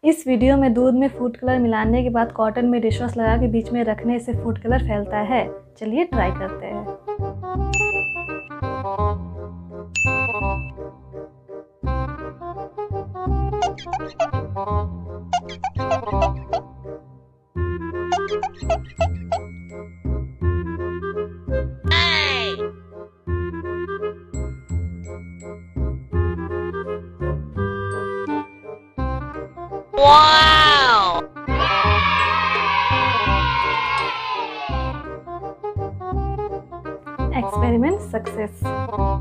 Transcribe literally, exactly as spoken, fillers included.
इस वीडियो में दूध में फूड कलर मिलाने के बाद कॉटन में डिश वॉश लगा के बीच में रखने से फूड कलर फैलता है। चलिए ट्राई करते हैं। Wow! Experiment success.